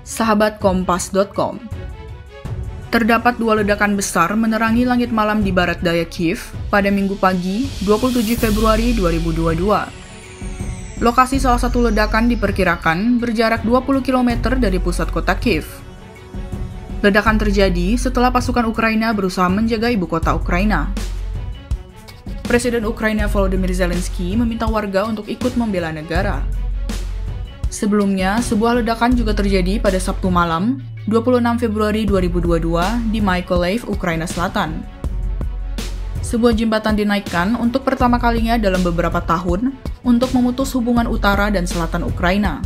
Sahabat Kompas.com. Terdapat dua ledakan besar menerangi langit malam di barat daya Kiev pada Minggu pagi, 27 Februari 2022. Lokasi salah satu ledakan diperkirakan berjarak 20 km dari pusat kota Kiev. Ledakan terjadi setelah pasukan Ukraina berusaha menjaga ibu kota Ukraina. Presiden Ukraina Volodymyr Zelensky meminta warga untuk ikut membela negara. Sebelumnya, sebuah ledakan juga terjadi pada Sabtu malam, 26 Februari 2022 di Mykolaiv, Ukraina Selatan. Sebuah jembatan dinaikkan untuk pertama kalinya dalam beberapa tahun untuk memutus hubungan utara dan selatan Ukraina.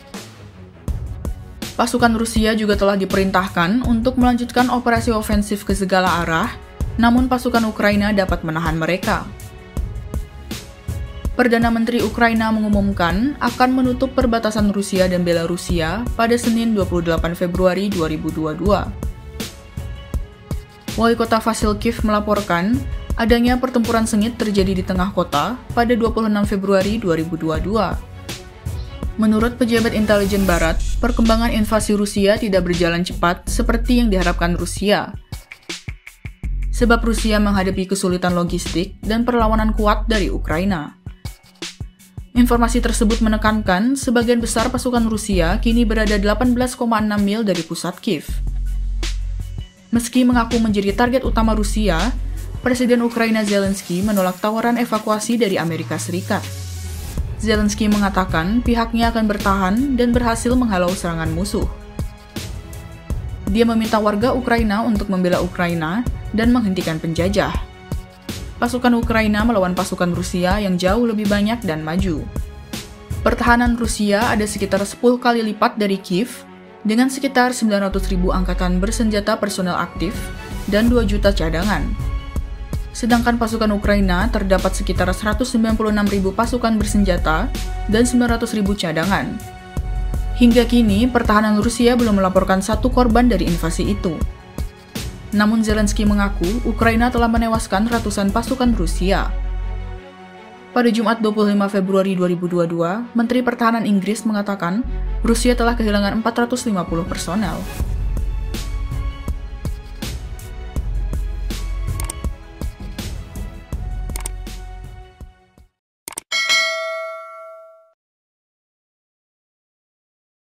Pasukan Rusia juga telah diperintahkan untuk melanjutkan operasi ofensif ke segala arah, namun pasukan Ukraina dapat menahan mereka. Perdana Menteri Ukraina mengumumkan akan menutup perbatasan Rusia dan Belarusia pada Senin 28 Februari 2022. Wali kota Vasilkiv melaporkan adanya pertempuran sengit terjadi di tengah kota pada 26 Februari 2022. Menurut pejabat intelijen Barat, perkembangan invasi Rusia tidak berjalan cepat seperti yang diharapkan Rusia. Sebab Rusia menghadapi kesulitan logistik dan perlawanan kuat dari Ukraina. Informasi tersebut menekankan sebagian besar pasukan Rusia kini berada 18,6 mil dari pusat Kiev. Meski mengaku menjadi target utama Rusia, Presiden Ukraina Zelensky menolak tawaran evakuasi dari Amerika Serikat. Zelensky mengatakan pihaknya akan bertahan dan berhasil menghalau serangan musuh. Dia meminta warga Ukraina untuk membela Ukraina dan menghentikan penjajah. Pasukan Ukraina melawan pasukan Rusia yang jauh lebih banyak dan maju. Pertahanan Rusia ada sekitar 10 kali lipat dari Kiev, dengan sekitar 900.000 angkatan bersenjata personel aktif dan 2 juta cadangan. Sedangkan pasukan Ukraina terdapat sekitar 196.000 pasukan bersenjata dan 900.000 cadangan. Hingga kini, pertahanan Rusia belum melaporkan satu korban dari invasi itu. Namun Zelensky mengaku Ukraina telah menewaskan ratusan pasukan Rusia. Pada Jumat 25 Februari 2022, Menteri Pertahanan Inggris mengatakan Rusia telah kehilangan 450 personel.